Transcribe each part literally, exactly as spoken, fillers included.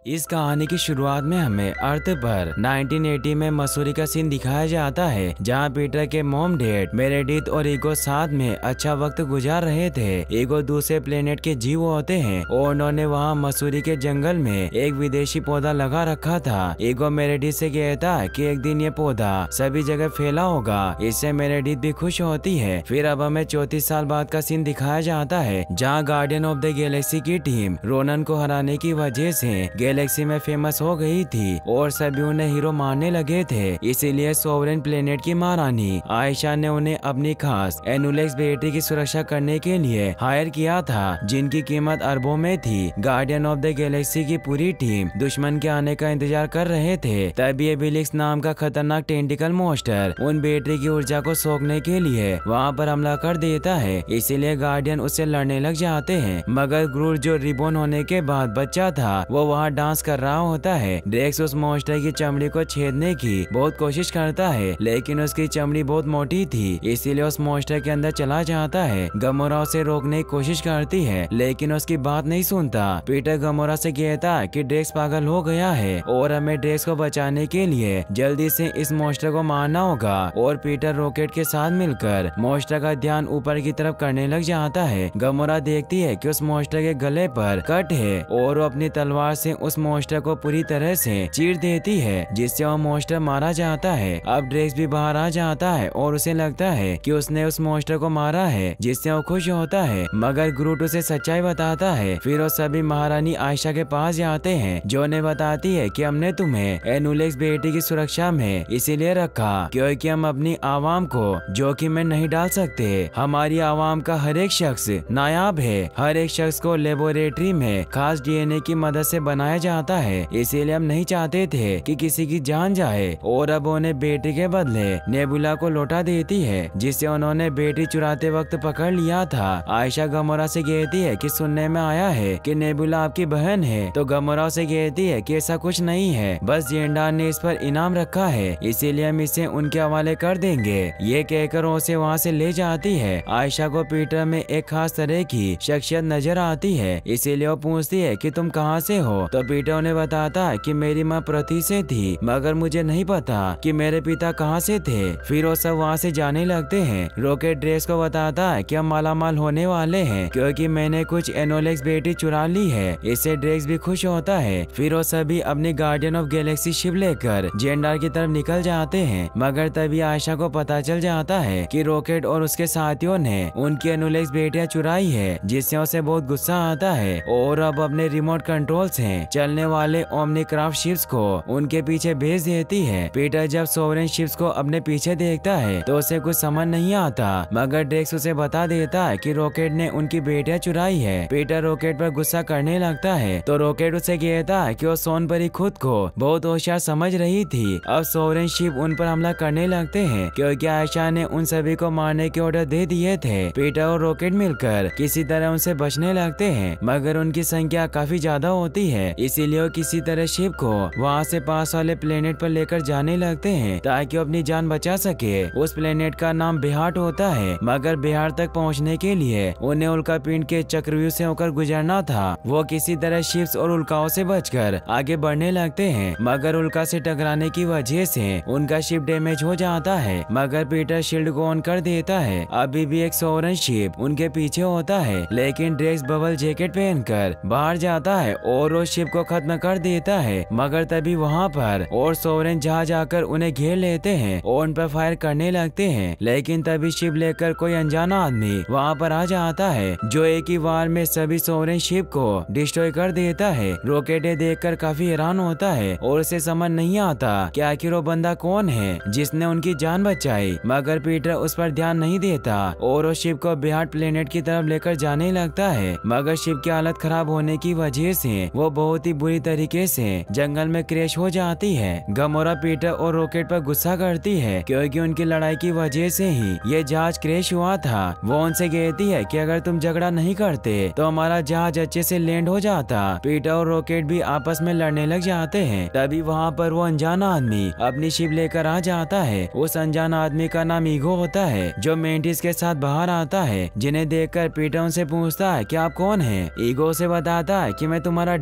इस कहानी की शुरुआत में हमें अर्थ पर नाइनटीन एटी में मसूरी का सीन दिखाया जाता है, जहां पीटर के मॉम डैड मेरेडिथ और ईगो साथ में अच्छा वक्त गुजार रहे थे। ईगो दूसरे प्लेनेट के जीव होते हैं और उन्होंने वहां मसूरी के जंगल में एक विदेशी पौधा लगा रखा था। ईगो मेरेडिथ से कहता है कि एक दिन ये पौधा सभी जगह फैला होगा, इससे मेरेडिथ भी खुश होती है। फिर अब हमें चौतीस साल बाद का सीन दिखाया जाता है, जहाँ गार्डियन ऑफ द गैलेक्सी की टीम रोनन को हराने की वजह से गैलेक्सी में फेमस हो गई थी और सभी उन्हें हीरो मानने लगे थे। इसीलिए सोवरेन प्लेनेट की महारानी आयशा ने उन्हें अपनी खास एनुलेक्स बेटी की सुरक्षा करने के लिए हायर किया था, जिनकी कीमत अरबों में थी। गार्डियन ऑफ द गैलेक्सी की पूरी टीम दुश्मन के आने का इंतजार कर रहे थे। तभी एबिलिक्स नाम का खतरनाक टेंटिकल मॉन्स्टर उन बैटरी की ऊर्जा को सोखने के लिए वहाँ पर हमला कर देता है। इसीलिए गार्डियन उससे लड़ने लग जाते हैं, मगर ग्रूट जो रिबोन होने के बाद बच्चा था वो वहाँ डांस कर रहा होता है। ड्रेक्स उस मॉन्स्टर की चमड़ी को छेदने की बहुत कोशिश करता है, लेकिन उसकी चमड़ी बहुत मोटी थी, इसीलिए उस मॉन्स्टर के अंदर चला जाता है। गमोरा उसे रोकने की कोशिश करती है, लेकिन उसकी बात नहीं सुनता। पीटर गमोरा से कहता है कि ड्रेक्स पागल हो गया है और हमें ड्रेक्स को बचाने के लिए जल्दी से इस मॉन्स्टर को मारना होगा। और पीटर रॉकेट के साथ मिलकर मॉन्स्टर का ध्यान ऊपर की तरफ करने लग जाता है। गमोरा देखती है कि उस मॉन्स्टर के गले पर कट है और वो अपनी तलवार से उस मॉन्स्टर को पूरी तरह से चीर देती है, जिससे वो मॉन्स्टर मारा जाता है। अब ड्रेक्स भी बाहर आ जाता है और उसे लगता है कि उसने उस मॉन्स्टर को मारा है, जिससे वो खुश होता है, मगर ग्रूट उसे सच्चाई बताता है। फिर वो सभी महारानी आयशा के पास जाते हैं, जो उन्हें बताती है कि हमने तुम्हें एनुलेक्स बेटी की सुरक्षा में इसीलिए रखा क्योंकि हम अपनी आवाम को जोखिम में नहीं डाल सकते। हमारी आवाम का हर एक शख्स नायाब है, हर एक शख्स को लेबोरेटरी में खास डीएनए की मदद से बनाया जाता है, इसीलिए हम नहीं चाहते थे कि किसी की जान जाए। और अब उन्हें बेटी के बदले नेबुला को लौटा देती है, जिसे उन्होंने बेटी चुराते वक्त पकड़ लिया था। आयशा गमोरा से कहती है कि सुनने में आया है कि नेबुला आपकी बहन है, तो गमोरा से कहती है कि ऐसा कुछ नहीं है, बस जेंडार ने इस पर इनाम रखा है, इसीलिए हम इसे उनके हवाले कर देंगे। ये कहकर उसे वहाँ से ले जाती है। आयशा को पीटर में एक खास तरह की शख्सियत नजर आती है, इसीलिए वो पूछती है कि तुम कहाँ से हो, तो पीटर उन्हें बताता है कि मेरी माँ पृथ्वी से थी, मगर मुझे नहीं पता कि मेरे पिता कहाँ से थे। फिर वो सब वहाँ से जाने लगते हैं। रॉकेट ड्रेक्स को बताता है कि हम मालामाल होने वाले हैं क्योंकि मैंने कुछ एनोलेक्स बेटी चुरा ली है। इससे ड्रेक्स भी खुश होता है। फिर वो सभी अपनी गार्डियन ऑफ गैलेक्सी शिप लेकर जेंडार की तरफ निकल जाते हैं, मगर तभी आयशा को पता चल जाता है कि रॉकेट और उसके साथियों ने उनकी एनोलेक्स बेटियां चुराई है, जिससे उसे बहुत गुस्सा आता है और अब अपने रिमोट कंट्रोल से चलने वाले ओमनी क्राफ्ट शिप्स को उनके पीछे भेज देती है। पीटर जब सोवरेन शिप्स को अपने पीछे देखता है तो उसे कुछ समझ नहीं आता, मगर ड्रेक्स उसे बता देता है कि रॉकेट ने उनकी बेटियां चुराई है। पीटर रॉकेट पर गुस्सा करने लगता है, तो रॉकेट उसे कहता है कि वो सोनपरी खुद को बहुत होशियार समझ रही थी। अब सोवरेन शिप उन पर हमला करने लगते हैं क्योंकि आयशा ने उन सभी को मारने के ऑर्डर दे दिए थे। पीटर और रॉकेट मिलकर किसी तरह उनसे बचने लगते हैं, मगर उनकी संख्या काफी ज्यादा होती है, इसीलिए वो किसी तरह शिप को वहाँ से पास वाले प्लेनेट पर लेकर जाने लगते हैं ताकि वो अपनी जान बचा सके। उस प्लेनेट का नाम बिहार होता है, मगर बिहार तक पहुँचने के लिए उन्हें उल्का पिंड के चक्रव्यूह से होकर गुजरना था। वो किसी तरह शिप्स और उल्काओं से बचकर आगे बढ़ने लगते हैं, मगर उल्का से टकराने की वजह से उनका शिप डैमेज हो जाता है, मगर पीटर शील्ड को ऑन कर देता है। अभी भी एक सोवरेन शिप उनके पीछे होता है, लेकिन ड्रेक्स बबल जैकेट पहनकर बाहर जाता है और वो शिप को खत्म कर देता है, मगर तभी वहाँ पर और सोवरेन जहाज आकर उन्हें घेर लेते हैं और उन पर फायर करने लगते हैं। लेकिन तभी शिप लेकर कोई अनजाना आदमी वहाँ पर आ जाता है, जो एक ही वार में सभी सोवरेन शिप को डिस्ट्रॉय कर देता है। रॉकेट देखकर काफी हैरान होता है और उसे समझ नहीं आता कि आखिर वो बंदा कौन है जिसने उनकी जान बचाई, मगर पीटर उस पर ध्यान नहीं देता और वो शिप को बिहार प्लेनेट की तरफ लेकर जाने लगता है, मगर शिप की हालत खराब होने की वजह से वो बहुत ही बुरी तरीके से जंगल में क्रैश हो जाती है। गमोरा पीटर और रॉकेट पर गुस्सा करती है क्योंकि उनकी लड़ाई की वजह से ही ये जहाज क्रैश हुआ था। वो उनसे कहती है कि अगर तुम झगड़ा नहीं करते तो हमारा जहाज अच्छे से लैंड हो जाता। पीटर और रॉकेट भी आपस में लड़ने लग जाते हैं। तभी वहाँ पर वो अनजाना आदमी अपनी शिप लेकर आ जाता है। उस अनजान आदमी का नाम ईगो होता है, जो मेंटिस के साथ बाहर आता है, जिन्हें देखकर पीटर उनसे पूछता है कि आप कौन हैं। ईगो से बताता है कि मैं तुम्हारा डेड हूँ,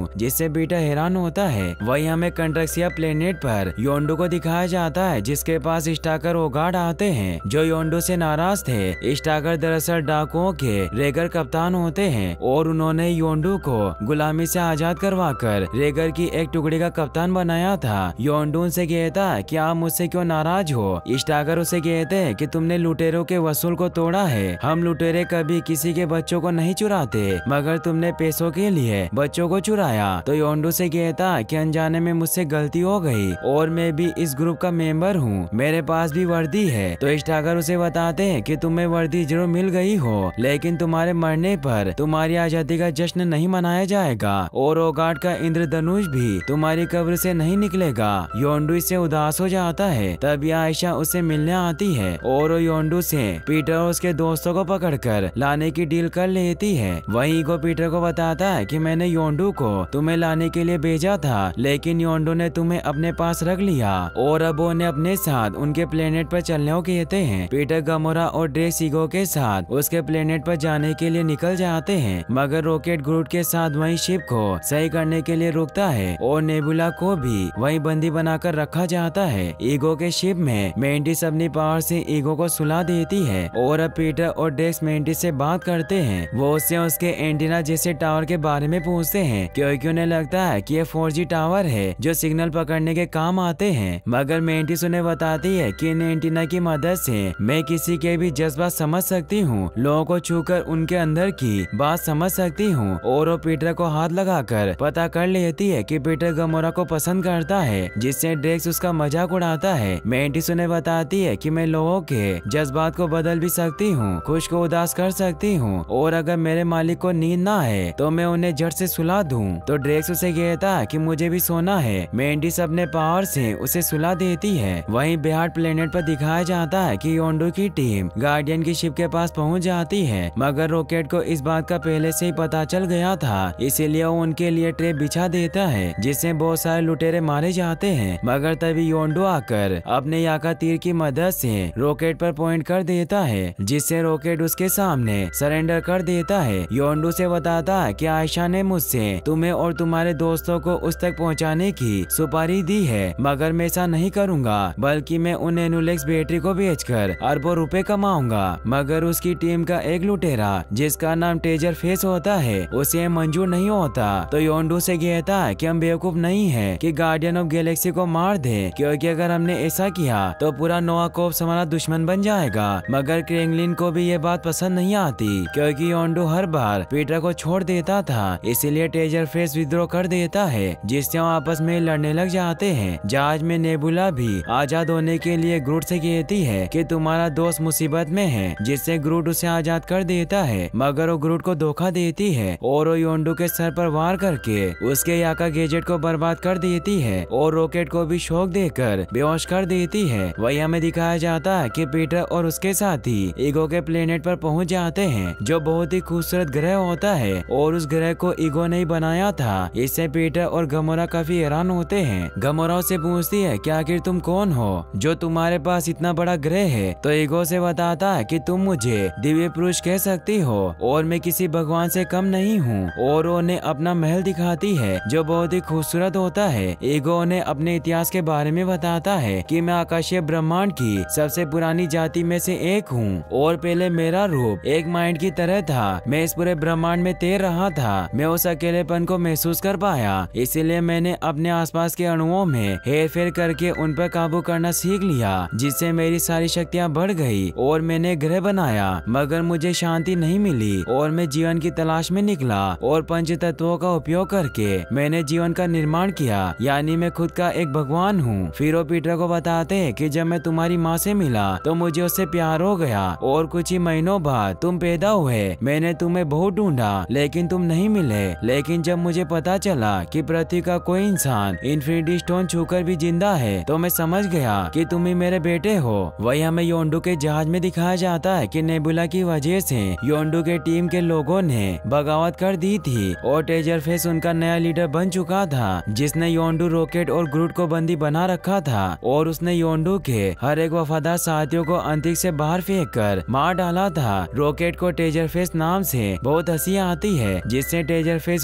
हूँ, जिससे पीटर हैरान होता है। वही हमें कंट्रक्सिया प्लेनेट पर योंडू को दिखाया जाता है, जिसके पास स्टाकर ओगार्ड आते हैं जो योंडू से नाराज थे। स्टाकर दरअसल डाकुओं के रेगर कप्तान होते हैं और उन्होंने योंडू को गुलामी से आजाद करवाकर रेगर की एक टुकड़ी का कप्तान बनाया था। योंडू उनसे कहता है कि आप मुझसे क्यों नाराज हो। स्टाकर उसे कहते हैं कि तुमने लुटेरों के वसूल को तोड़ा है। हम लुटेरे कभी किसी के बच्चों को नहीं चुराते, मगर तुमने पैसों के लिए बच्चों को चुराया। तो योंडू से कहता है कि अनजाने में मुझसे गलती हो गई और मैं भी इस ग्रुप का मेंबर हूँ, मेरे पास भी वर्दी है। तो स्टाकर उसे बताते हैं कि तुम्हें वर्दी जरूर मिल गई हो, लेकिन तुम्हारे मरने पर तुम्हारी आजादी का जश्न नहीं मनाया जाएगा और ओगार्ड का इंद्रधनुष भी तुम्हारी कब्र से नहीं निकलेगा। योंडू इससे उदास हो जाता है। तभी आयशा उससे मिलने आती है और वो योंडू से पीटर और उसके दोस्तों को पकड़कर लाने की डील कर लेती है। वहीं ईगो पीटर को बताता है कि मैंने योंडू को तुम्हें लाने के लिए भेजा था, लेकिन योंडू ने तुम्हें अपने पास रख लिया और अब उन्हें अपने साथ उनके प्लेनेट पर चलने को कहते हैं। पीटर गमोरा और ड्रेक्स ईगो के साथ उसके प्लेनेट पर जाने के लिए निकल जाते हैं, मगर रॉकेट ग्रूट के साथ वहीं शिप को सही करने के लिए रुकता है और नेबुला को भी वहीं बंदी बनाकर रखा जाता है। ईगो के शिप में मेंटिस अपनी पावर से ईगो को सुला देती है और अब पीटर और ड्रेक्स मेंटिस से बात करते हैं। वो उससे उसके एंटीना जैसे टावर के बारे में पूछते हैं, क्योंकि उन्हें लगता है कि ये फोर जी टावर है जो सिग्नल पकड़ने के काम आते हैं। मगर मेंटिस उन्हें बताती है कि इन एंटीना की मदद से मैं किसी के भी जज्बात समझ सकती हूँ, लोगों को छूकर उनके अंदर की बात समझ सकती हूँ। और वो पीटर को हाथ लगाकर पता कर लेती है कि पीटर गमोरा को पसंद करता है, जिससे ड्रेक्स उसका मजाक उड़ाता है। मेंटिस उन्हें बताती है कि मैं लोगों के जज्बात को बदल भी सकती हूँ, खुश को उदास कर सकती हूँ, और अगर मेरे मालिक को नींद ना है तो मैं उन्हें झट से सुला दूँ। तो ड्रेक्स उसे कहता है कि मुझे भी सोना है। मेंटिस अपने पावर से उसे सुला देती है। वहीं बिहार प्लेनेट पर दिखाया जाता है कि योंडू की टीम गार्डियन की शिप के पास पहुंच जाती है, मगर रॉकेट को इस बात का पहले से ही पता चल गया था, इसीलिए वो उनके लिए ट्रैप बिछा देता है, जिससे बहुत सारे लुटेरे मारे जाते हैं। मगर तभी योंडू आकर अपने याका तीर की मदद से रॉकेट पर पॉइंट कर देता है, जिससे रॉकेट उसके सामने सरेंडर कर देता है। योंडू से बताता है कि आयशा ने मुझसे तुम्हें और तुम्हारे दोस्तों को उस तक पहुंचाने की सुपारी दी है, मगर मैं ऐसा नहीं करूंगा, बल्कि मैं उन एनुलेक्स बैटरी को बेचकर अरबों रुपए कमाऊंगा। मगर उसकी टीम का एक लुटेरा जिसका नाम टेजर फेस होता है उसे मंजूर नहीं होता। तो योंडू से कहता है कि हम बेवकूफ नहीं है कि गार्डियन ऑफ गैलेक्सी को मार दे, क्योंकि अगर हमने ऐसा किया तो पूरा नोआ कॉर्प्स हमारा दुश्मन बन जाएगा। मगर क्रेंगलिन को भी ये बात पसंद नहीं आती, क्योंकि योंडू हर बार पीटर को छोड़ देता था, इसीलिए टेजर फेस विद्रोह कर देता है, जिससे वो आपस में लड़ने लग जाते हैं। जहाज में नेबुला भी आजाद होने के लिए ग्रूट से कहती है कि तुम्हारा दोस्त मुसीबत में है, जिससे ग्रूट उसे आजाद कर देता है, मगर वो ग्रूट को धोखा देती है और वो योंडू के सर पर वार करके उसके याका गैजेट को बर्बाद कर देती है और रॉकेट को भी शॉक देकर बेहोश कर देती है। वही हमें दिखाया जाता है कि पीटर और उसके साथी ईगो के प्लेनेट पर पहुंच जाते हैं, जो बहुत ही खूबसूरत ग्रह होता है और उस ग्रह को ईगो ने बनाया था। इससे पीटर और गमोरा काफी हैरान होते हैं। गमोरा से पूछती है कि आखिर तुम कौन हो जो तुम्हारे पास इतना बड़ा ग्रह है। तो ईगो से बताता है कि तुम मुझे दिव्य पुरुष कह सकती हो और मैं किसी भगवान से कम नहीं हूँ, और उन्हें अपना महल दिखाती है जो बहुत ही खूबसूरत होता है। ईगो ने अपने इतिहास के बारे में बताता है कि मैं आकाशीय ब्रह्मांड की सबसे पुरानी जाति में से एक हूँ और पहले मेरा रूप एक माइंड की तरह था। मैं इस पूरे ब्रह्मांड में तैर रहा था। मैं उस अकेलेपन को महसूस कर पाया, इसीलिए मैंने अपने आसपास के अणुओं में हेर फेर करके उन पर काबू करना सीख लिया, जिससे मेरी सारी शक्तियाँ बढ़ गई और मैंने ग्रह बनाया। मगर मुझे शांति नहीं मिली और मैं जीवन की तलाश में निकला और पंच तत्वों का उपयोग करके मैंने जीवन का निर्माण किया, यानी मैं खुद का एक भगवान हूँ। फिर वो पीटर को बताते हैं कि जब मैं तुम्हारी माँ से मिला तो मुझे उससे प्यार हो गया और कुछ ही महीनों बाद तुम पैदा हुए। मैंने तुम्हें बहुत ढूंढा लेकिन तुम नहीं मिले, लेकिन जब मुझे पता चला कि पृथ्वी का कोई इंसान इन्फिनिटी स्टोन छूकर भी जिंदा है तो मैं समझ गया कि तुम ही मेरे बेटे हो। वही हमें योंडू के जहाज में दिखाया जाता है कि नेबुला की वजह से योंडू के टीम के लोगों ने बगावत कर दी थी और टेजर फेस उनका नया लीडर बन चुका था, जिसने योंडू, रॉकेट और ग्रूट को बंदी बना रखा था और उसने योंडू के हर एक वफादार साथियों को अंतरिक्ष से बाहर फेंक कर मार डाला था। रॉकेट को टेजर फेस नाम से बहुत हंसी आती है, जिससे टेजर फेस उसे और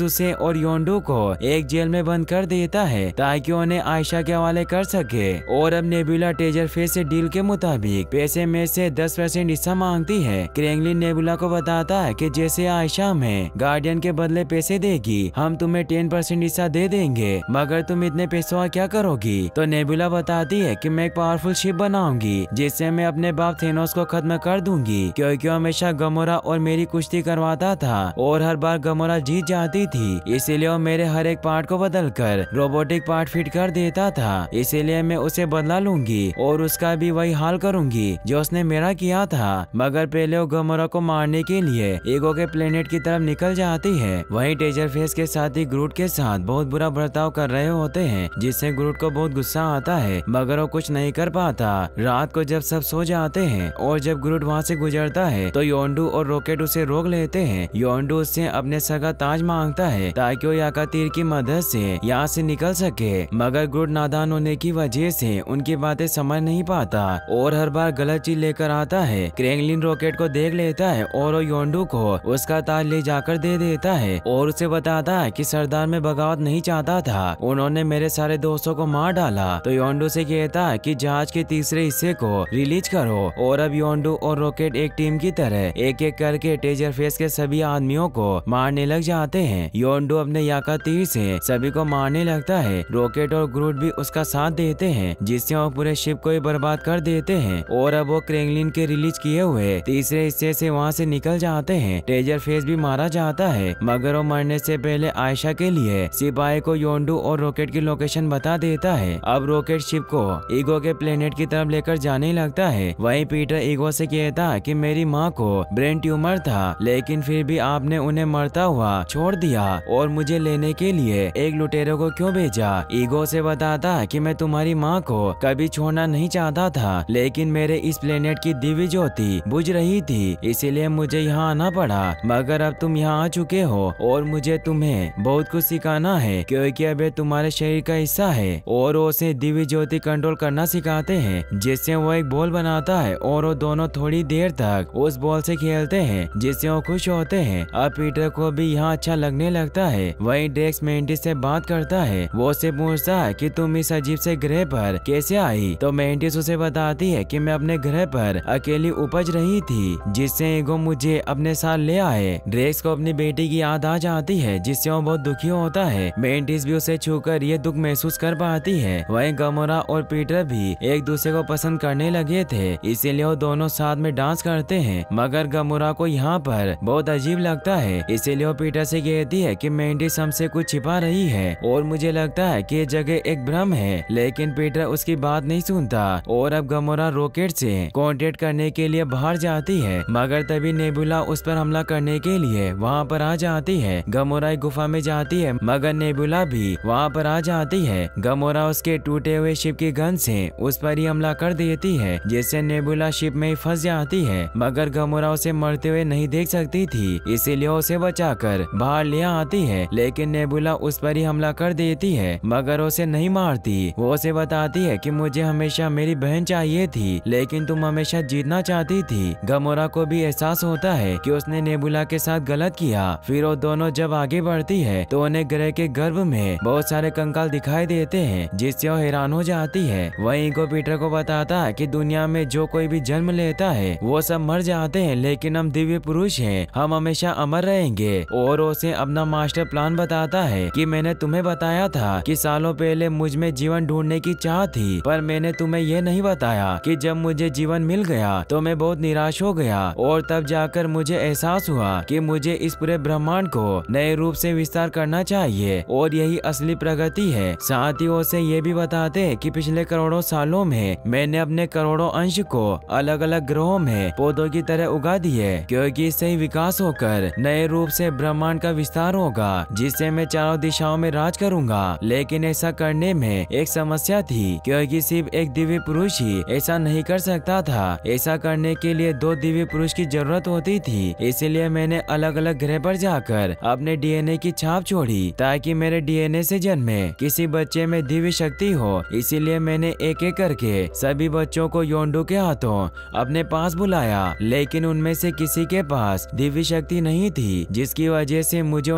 और योंडू को एक जेल में बंद कर देता है ताकि उन्हें आयशा के हवाले कर सके। और अब नेबुला टेजरफेस से डील के मुताबिक पैसे में से दस परसेंट हिस्सा मांगती है। क्रेंगलिन नेबुला को बताता है कि जैसे आयशा हमें गार्डियन के बदले पैसे देगी हम तुम्हें टेन परसेंट हिस्सा दे देंगे, मगर तुम इतने पैसों का क्या करोगी? तो नेबुला बताती है कि मैं एक पावरफुल शिप बनाऊंगी जिससे मैं अपने बाप थेनोस को खत्म कर दूंगी, क्योंकि वो हमेशा गमोरा और मेरी कुश्ती करवाता था और हर बार गमोरा जीत जाती थी। इसीलिए वो मेरे हर एक पार्ट को बदलकर रोबोटिक पार्ट फिट कर देता था। इसीलिए मैं उसे बदला लूंगी और उसका भी वही हाल करूंगी जो उसने मेरा किया था। मगर पहले वो गमोरा को मारने के लिए ईगो के प्लेनेट की तरफ निकल जाती है। वहीं टेजरफेस के साथ ही ग्रूट के साथ बहुत बुरा बर्ताव कर रहे होते हैं, जिससे ग्रूट को बहुत गुस्सा आता है, मगर वो कुछ नहीं कर पाता। रात को जब सब सो जाते हैं और जब ग्रूट वहाँ से गुजरता है तो योंडू और रॉकेट उसे रोक लेते हैं। योंडू उससे अपने सर का ताज मांगता है ताकि वो याकातीर की मदद से यहाँ से निकल सके, मगर ग्रूट नादान होने की वजह से उनकी बातें समझ नहीं पाता और हर बार गलत चीज लेकर आता है। क्रेंगलिन रॉकेट को देख लेता है और वो योंडू को उसका ताज ले जाकर दे देता है और उसे बताता है कि सरदार में बगावत नहीं चाहता था, उन्होंने मेरे सारे दोस्तों को मार डाला। तो योंडू से कहता है कि जहाज के तीसरे हिस्से को रिलीज करो। और अब योंडू और रॉकेट एक टीम की तरह एक एक करके टेजरफेस के सभी आदमियों को मारने लग जाते हैं। योंडू अपने याका तीर से सभी को मारने लगता है। रॉकेट और ग्रूट भी उसका साथ देते हैं, जिससे वो पूरे शिप को ही बर्बाद कर देते हैं। और अब वो क्रेंगलिन के रिलीज किए हुए तीसरे हिस्से से वहाँ से निकल जाते हैं। टेजरफेस भी मारा जाता है, मगर वो मरने से पहले आयशा के लिए सिपाही को योंडू और रॉकेट की लोकेशन बता देता है। अब रॉकेट शिप को ईगो के प्लेनेट की तरफ लेकर जाने लगता है। वहीं पीटर ईगो से कहता है कि मेरी माँ को ब्रेन ट्यूमर था, लेकिन फिर भी आपने उन्हें मरता हुआ छोड़ दिया और मुझे लेने के लिए एक लुटेरे को क्यों भेजा? ईगो से बताता है कि मैं तुम्हारी माँ को कभी छोड़ना नहीं चाहता था, लेकिन मेरे इस प्लेनेट की दिव्य ज्योति बुझ रही थी, इसीलिए मुझे यहाँ आना पड़ा। मगर अब तुम यहाँ आ चुके हो और मुझे तुम्हें बहुत कुछ सिखाना है, क्योंकि अब ये तुम्हारे शरीर का हिस्सा है। और वो उसे दिव्य ज्योति कंट्रोल करना सिखाते हैं, जिससे वो एक बॉल बनाता है और वो दोनों थोड़ी देर तक उस बॉल से खेलते हैं, जिससे वो खुश होते हैं। अब पीटर को भी यहाँ अच्छा लगने लगता है। वहीं ड्रेक्स मेंटिस से बात करता है, वो उससे पूछता है कि तुम इस अजीब से ग्रह पर कैसे आई? तो मेंटिस उसे बताती है कि मैं अपने ग्रह पर अकेली उपज रही थी, जिससे ईगो मुझे अपने साथ ले आए। ड्रेक्स को अपनी बेटी की याद आ जाती है, जिससे वो बहुत दुखी होता है। मेंटिस भी उसे छूकर ये दुख महसूस कर पाती है। वहीं गमोरा और पीटर भी एक दूसरे को पसंद करने लगे थे, इसीलिए वो दोनों साथ में डांस करते हैं। मगर गमोरा को यहाँ पर बहुत अजीब लगता है, इसीलिए वो पीटर से कहती है कि मेंटिस हमसे कुछ छिपा रही है और मुझे लगता है कि ये जगह एक भ्रम है। लेकिन पीटर उसकी बात नहीं सुनता और अब गमोरा रॉकेट से कांटेक्ट करने के लिए बाहर जाती है, मगर तभी नेबुला उस पर हमला करने के लिए वहाँ पर आ जाती है। गमोरा एक गुफा में जाती है, मगर नेबुला भी वहाँ पर आ जाती है। गमोरा उसके टूटे हुए शिप की गन से उस पर ही हमला कर देती है, जिससे नेबुला शिप में ही फंस जाती है। मगर गमोरा उसे मरते हुए नहीं देख सकती थी, इसीलिए उसे बचाकर बाहर ले आती है। लेकिन नेबुला उस पर ही हमला कर देती है, मगर उसे नहीं मारती। वो उसे बताती है कि मुझे हमेशा मेरी बहन चाहिए थी, लेकिन तुम हमेशा जीतना चाहती थी। गमोरा को भी एहसास होता है कि उसने नेबुला के साथ गलत किया। फिर वो दोनों जब आगे बढ़ती है तो उन्हें ग्रह के गर्भ में बहुत सारे कंकाल दिखाई देते हैं, जिससे वो हैरान हो जाती है। वहीं ईगो पीटर को बताता है कि दुनिया में जो कोई भी जन्म लेता है वो सब मर जाते हैं, लेकिन हम दिव्य पुरुष हैं, हम हमेशा अमर रहेंगे। और उसे अपना मास्टर प्लान बताता है कि मैंने तुम्हें बताया था कि सालों पहले मुझ में जीवन ढूंढने की चाह थी, पर मैंने तुम्हें ये नहीं बताया कि जब मुझे जीवन मिल गया तो मैं बहुत निराश हो गया और तब जाकर मुझे एहसास हुआ कि मुझे इस पूरे ब्रह्मांड को नए रूप से विस्तार करना चाहिए और यही असली प्रगति है। साथ ही उसे ये भी बताते हैं कि पिछले करोड़ों सालों में मैंने अपने करोड़ों अंश को अलग अलग ग्रहों में पौधों की तरह उगा दिए, क्योंकि इससे ही विकास होकर नए रूप से ब्रह्मांड का विस्तार होगा, जिससे मैं चारों दिशाओं में राज करूंगा। लेकिन ऐसा करने में एक समस्या थी, क्योंकि सिर्फ एक दिव्य पुरुष ही ऐसा नहीं कर सकता था। ऐसा करने के लिए दो दिव्य पुरुष की जरूरत होती थी, इसीलिए मैंने अलग अलग ग्रह पर जाकर अपने डीएनए की छाप छोड़ी, ताकि मेरे डीएनए से जन्मे किसी बच्चे में दिव्य शक्ति हो। इसीलिए मैंने एक एक करके सभी बच्चों को योंडू के हाथों अपने पास बुलाया, लेकिन उनमें से किसी के पास दिव्य शक्ति नहीं थी, जिसकी वजह से मुझे उन्हें मारना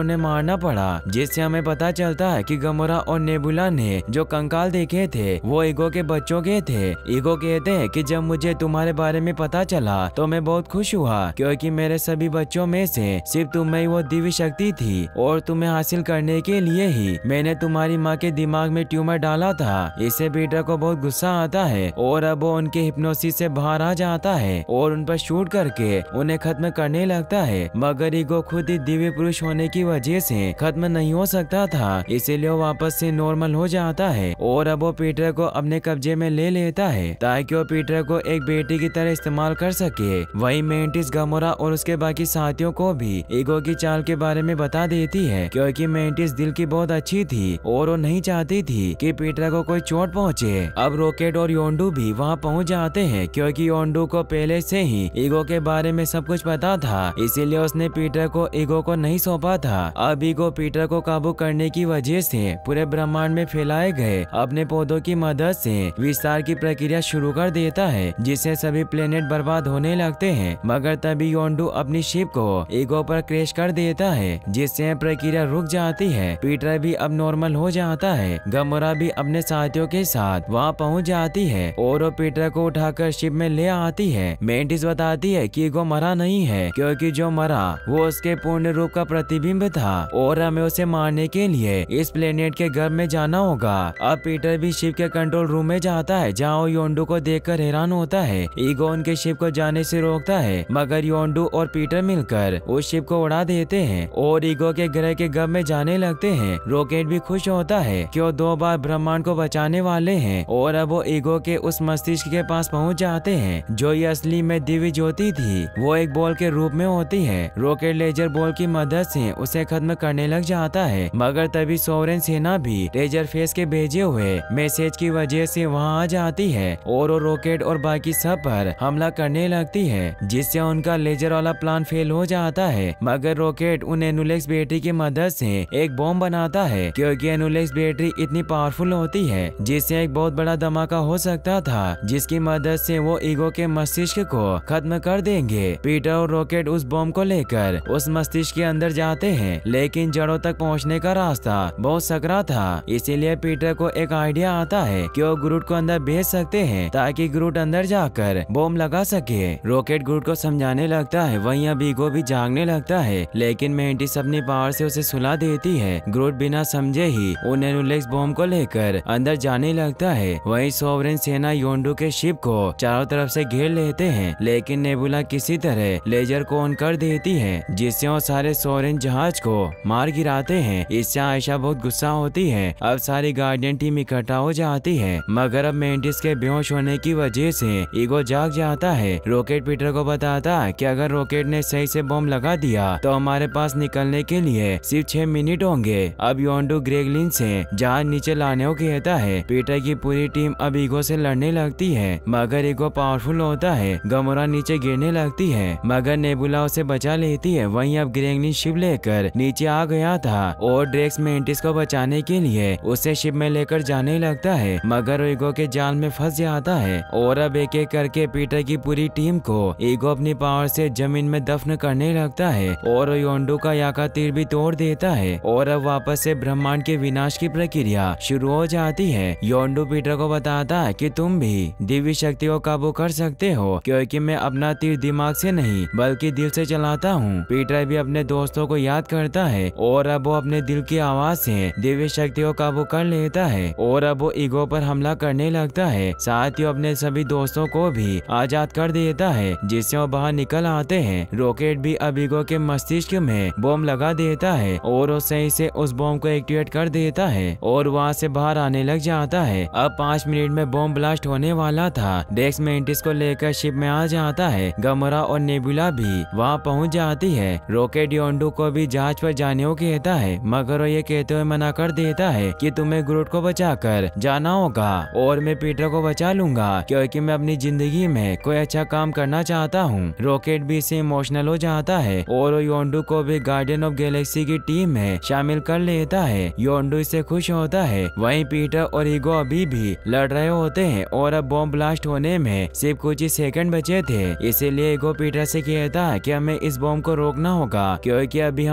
मारना पड़ा, जिससे हमें पता चलता है कि गमोरा और नेबुला ने जो कंकाल देखे थे वो ईगो के बच्चों के थे। ईगो कहते हैं कि जब मुझे तुम्हारे बारे में पता चला तो मैं बहुत खुश हुआ, क्योंकि मेरे सभी बच्चों में से सिर्फ तुम ही वो दिव्य शक्ति थी और तुम्हें हासिल करने के लिए ही मैंने तुम्हारी माँ के दिमाग में ट्यूमर डाला था। इससे पीटर को बहुत गुस्सा आता है और अब वो उनके हिप्नोसिस से बाहर आ जाता है और उन पर शूट करके उन्हें खत्म करने लगता है, मगर ईगो खुद ही दिव्य पुरुष होने की वजह से खत्म नहीं हो सकता था, इसीलिए वो वापस से नॉर्मल हो जाता है और अब वो पीटर को अपने कब्जे में ले लेता है ताकि वो पीटर को एक बेटी की तरह इस्तेमाल कर सके। वहीं मेंटिस गमोरा और उसके बाकी साथियों को भी ईगो की चाल के बारे में बता देती है, क्योंकि मेंटिस दिल की बहुत अच्छी थी और वो नहीं चाहती थी कि पीटर को कोई चोट पहुंचे। अब रॉकेट और योंडू भी वहां पहुंच जाते हैं, क्योंकि योंडू को पहले से ही ईगो के बारे में सब कुछ पता था, इसीलिए उसने पीटर को ईगो को नहीं सौंपा था। अब ईगो पीटर को काबू करने की वजह से पूरे ब्रह्मांड में फैलाए गए अपने पौधों की मदद से विस्तार की प्रक्रिया शुरू कर देता है, जिससे सभी प्लेनेट बर्बाद होने लगते हैं। मगर तभी योंडू अपनी शिप को ईगो पर क्रैश कर देता है, जिससे प्रक्रिया रुक जाती है। पीटर भी अब नॉर्मल हो जाता है। गमोरा भी अपने साथियों के साथ वहां पहुंच जाती है और वो पीटर को उठाकर शिप में ले आती है। मेंटिस बताती है कि ईगो मरा नहीं है, क्योंकि जो मरा वो उसके पूर्ण रूप का प्रतिबिंब था और हमें उसे मारने के लिए इस प्लेनेट के गर्भ में जाना होगा। अब पीटर भी शिप के कंट्रोल रूम में जाता है, जहाँ वो योंडू को देखकर हैरान होता है। ईगो उनके शिप को जाने से रोकता है, मगर योंडू और पीटर मिलकर उस शिप को उड़ा देते हैं और ईगो के ग्रह के गर्भ में जाने लगते हैं। रॉकेट भी खुश होता है कि वो दो बार ब्रह्मांड को बचाने वाले हैं और अब वो ईगो के उस मस्तिष्क के पास पहुंच जाते हैं, जो ये असली में दिव्य ज्योति थी। वो एक बॉल के रूप में होती है। रॉकेट लेजर बॉल की मदद से उसे खत्म करने लग जाता है, मगर तभी सोवरेन सेना भी लेजर फेस के भेजे हुए मैसेज की वजह से वहां आ जाती है और वो रॉकेट और बाकी सब पर हमला करने लगती है, जिससे उनका लेजर वाला प्लान फेल हो जाता है। मगर रॉकेट उन एनुलेक्स बैटरी की मदद से एक बॉम्ब बनाता है, क्योंकि एनुलेक्स बैटरी इतनी पावरफुल होती है जिससे एक बहुत बड़ा धमाका हो सकता था, जिसकी मदद से वो ईगो के मस्तिष्क को खत्म कर देंगे। पीटर और रॉकेट उस बॉम्ब को लेकर उस मस्तिष्क के अंदर जाते हैं, लेकिन जड़ों तक पहुंचने का रास्ता बहुत सकरा था, इसीलिए पीटर को एक आइडिया आता है कि वो ग्रूट को अंदर भेज सकते हैं ताकि ग्रूट अंदर जाकर बॉम्ब लगा सके। रॉकेट ग्रूट को समझाने लगता है। वहीं अब ईगो भी जागने लगता है, लेकिन मेंटिस अपनी पावर से उसे सुला देती है। ग्रूट बिना समझे ही उन एनुलेक्स बॉम्ब को लेकर अंदर जाने लगता है। वहीं सोवरेन सेना योंडू के शिप को चारों तरफ से घेर लेते हैं, लेकिन नेबुला किसी तरह लेजर को ऑन कर देती है, जिससे वो सारे सोवरेन जहाज को मार गिराते हैं। इससे आयशा बहुत गुस्सा होती है। अब सारी गार्डियन टीम इकट्ठा हो जाती है, मगर अब मेंटिस के बेहोश होने की वजह से ईगो जाग जाता है। रॉकेट पीटर को बताता है कि अगर रॉकेट ने सही से बॉम्ब लगा दिया तो हमारे पास निकलने के लिए सिर्फ छह मिनट होंगे। अब योंडू ग्रेगलिन से जहाज नीचे लाने को कहता है। पीटर की पूरी टीम अब ईगो से लड़ने लगती है, मगर ईगो पावरफुल होता है। गमोरा नीचे गिरने लगती है, मगर नेबुला उसे बचा लेती है। वहीं अब ग्रेगलिन शिप लेकर नीचे आ गया था और ड्रेक्स मेंटिस को बचाने के लिए उसे शिप में लेकर जाने लगता है, मगर ईगो के जाल में फंस जाता है और अब एक एक करके पीटर की पूरी टीम को ईगो अपनी पावर से जमीन में दफन करने लगता है और योंडू का याका तीर भी तोड़ देता है और अब वापस से ब्रह्मांड के विनाश की प्रक्रिया शुरू हो जाती है। योंडू पीटर को बताता है कि तुम भी दिव्य शक्ति को काबू कर सकते हो, क्योंकि मैं अपना तीर दिमाग से नहीं बल्कि दिल से चलाता हूँ। पीटर भी अपने दोस्तों को याद करता है और अब वो अपने दिल की आवाज से दिव्य शक्ति को काबू कर लेता है और अब वो ईगो पर हमला करने लगता है। साथ ही अपने सभी दोस्तों को भी आजाद कर देता है, जिससे वो बाहर निकल आते हैं। रॉकेट भी अब ईगो के मस्तिष्क में बॉम्ब लगा देता है और वो सही से उस बॉम्ब को एक्टिवेट कर देता है और वहाँ से बाहर आने लग जाता है। अब पाँच मिनट में बॉम्ब ब्लास्ट होने वाला था। ड्रेक्स मेंटिस को लेकर शिप में आ जाता है। गमोरा और नेबुला भी वहाँ पहुँच जाती है। रॉकेट योंडू को भी जहाज पर जाने को कहता है, मगर वो ये कहते हुए मना कर देता है कि तुम्हें ग्रूट को बचाकर जाना होगा और मैं पीटर को बचा लूंगा, क्योंकि मैं अपनी जिंदगी में कोई अच्छा काम करना चाहता हूँ। रॉकेट भी इससे इमोशनल हो जाता है और योंडू को भी गार्डियन ऑफ गैलेक्सी की टीम में शामिल कर लेता है। योंडू इससे खुश होता है। वहीं पीटर और ईगो अभी भी लड़ रहे होते हैं और अब बॉम्ब ब्लास्ट होने में सिर्फ कुछ ही सेकंड बचे थे, इसीलिए ईगो पीटर से कहता है कि हमें इस बॉम्ब को रोकना होगा, क्योंकि अभी हम दोनों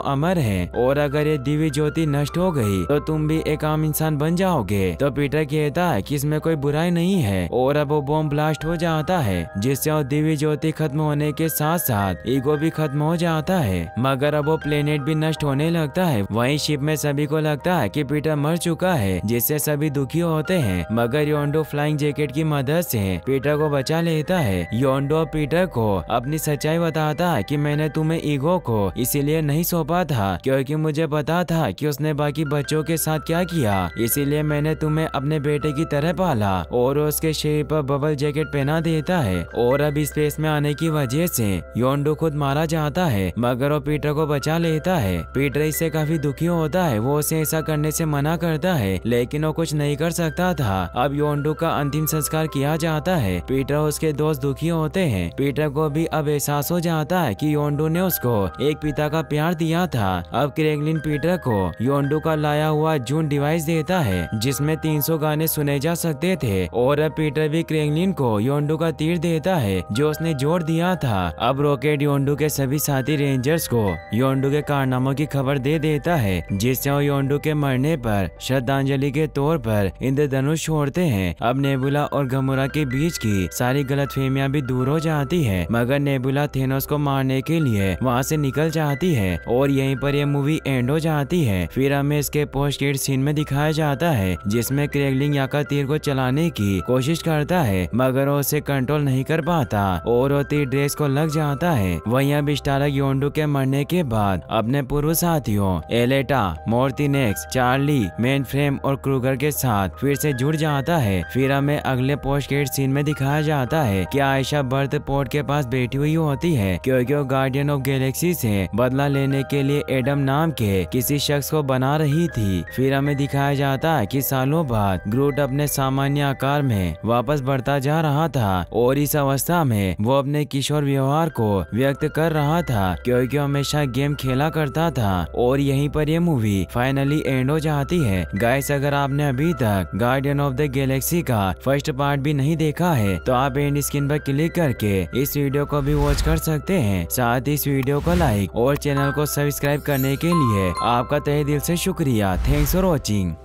अमर है और अगर ये दिव्य ज्योति नष्ट हो गई तो तुम भी एक आम इंसान बन जाओगे। तो पीटर कहता है कि इसमें कोई बुराई नहीं है और अब वो बॉम्ब ब्लास्ट हो जाता है जिससे वो दिव्य ज्योति खत्म होने के साथ साथ ईगो भी खत्म हो जाता है। मगर अब वो प्लेनेट भी नष्ट होने लगता है। वहीं शिप में सभी को लगता है कि पीटर मर चुका है जिससे सभी दुखी होते हैं। मगर योंडो फ्लाइंग जैकेट की मदद से पीटर को बचा लेता है। योंडो पीटर को अपनी सच्चाई बताता है कि मैंने तुम्हें ईगो को इसीलिए नहीं सौंपा था क्योंकि मुझे पता था कि उसने बाकी बच्चों के साथ क्या किया, इसीलिए मैंने तुम्हें अपने बेटे की तरह पाला और उसके शरीर पर बबल जैकेट पहना देता है। और अब स्पेस में आने की वजह से योंडो खुद मारा जाता है मगर वो पीटर को बचा लेता है। पीटर इससे काफी दुखी होता है। वो उसे ऐसा करने से मना करता है लेकिन वो कुछ नहीं कर सकता था। अब योंडो का अंतिम संस्कार किया जाता है। पीटर और उसके दोस्त दुखी होते हैं। पीटर को भी अब एहसास हो जाता है कि योंडो ने उसको एक पिता का प्यार दिया था। अब क्रेगलिन पीटर को योंडो का लाया हुआ जून डिवाइस देता है जिसमें तीन सौ गाने सुने जा सकते थे और अब पीटर भी क्रेगलिन को योंडो का तीर देता है जो उसने जोड़ दिया था। अब रॉकेट योंडो के सभी साथी रेंजर्स को योंडो के कारनामों की खबर दे देता है जिससे वो योंडो के मरने पर श्रद्धांजलि के तौर पर इंद्रधनुष छोड़ते हैं। अब नेबुला और गमोरा के बीच की सारी गलतफहमियां भी दूर हो जाती है मगर नेबुला थेनोस को मारने के लिए वहां से निकल जाती है और यहीं पर यह मूवी एंड हो जाती है। फिर हमें इसके पोस्ट क्रेडिट सीन में दिखाया जाता है जिसमें क्रेगलिन याका तीर को चलाने की कोशिश करता है मगर वो उसे कंट्रोल नहीं कर पाता और वो तीर ड्रेस को लग जाता है। वहीं अब स्टारक योंडो के मरने के बाद अपने पूर्व साथियों एलेटा, मोर्टिनेक्स, चार्ली, मेनफ्रेम और क्रूगर के साथ फिर से जुड़ जाता है। फिर हमें अगले पोस्ट क्रेडिट सीन में दिखाया जाता है कि आयशा बर्थ पोर्ट के पास बैठी हुई होती है क्योंकि वो गार्डियन ऑफ गैलेक्सी से बदला लेने के लिए एडम नाम के किसी शख्स को बना रही थी। फिर हमें दिखाया जाता है कि सालों बाद ग्रूट अपने सामान्य आकार में वापस बढ़ता जा रहा था और इस अवस्था में वो अपने किशोर व्यवहार को व्यक्त कर रहा था क्योंकि वो हमेशा गेम खेला करता था। और यहीं पर ये मूवी फाइनली एंड हो जाती है। गाइस, अगर आपने अभी तक गार्डियन ऑफ द गैलेक्सी का फर्स्ट पार्ट भी नहीं देखा है तो आप एंड स्क्रीन पर क्लिक करके इस वीडियो को भी वॉच कर सकते हैं। साथ ही इस वीडियो को लाइक और चैनल को सब्सक्राइब करने के लिए आपका तहे दिल से शुक्रिया। Thanks for watching.